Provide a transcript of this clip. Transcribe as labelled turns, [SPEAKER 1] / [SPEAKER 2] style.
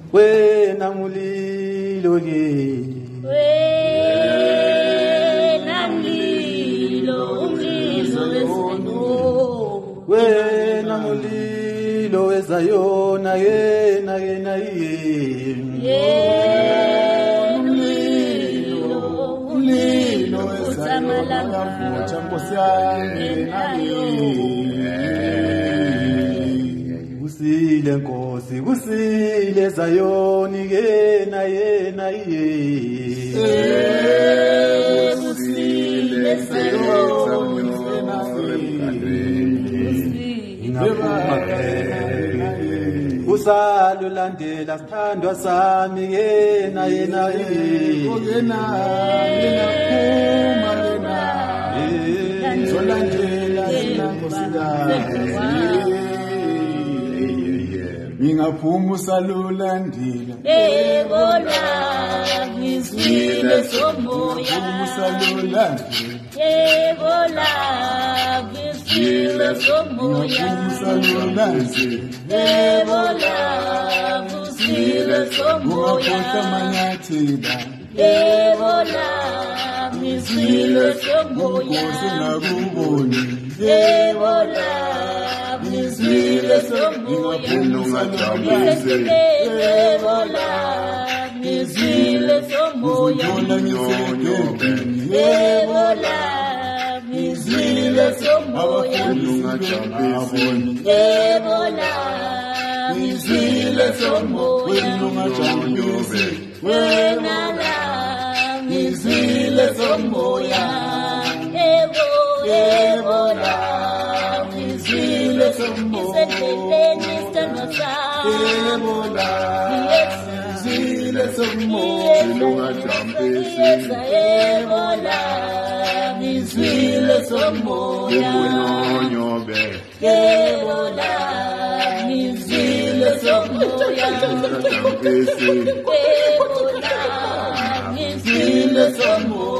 [SPEAKER 1] wena mulilo ke
[SPEAKER 2] wena mulilo umlilo wezulu
[SPEAKER 1] wena mulilo wezayona yena yena
[SPEAKER 2] umlilo wezayona
[SPEAKER 1] Nkosi yami kusile Nkosi kusile Zayoni yena yena
[SPEAKER 2] kusile Zayoni
[SPEAKER 1] usalulandela sithandwa sami yena yena
[SPEAKER 3] Ngingaphuma usalulandela
[SPEAKER 2] Ebola ngizwile somoya Ebola ngizwile somoya Ebola ngizwile somoya Ebola ngizwile somoya Ebola ngizwile somoya Ebola ngizwile somoya Ebola ngizwile somoya Ebola ngizwile somoya wena ngizwile somoya Ebola ngizwile somoya ngizwile somoya Ebola ngizwile somoya Ebola ngizwile somoya Ebola ngizwile somoya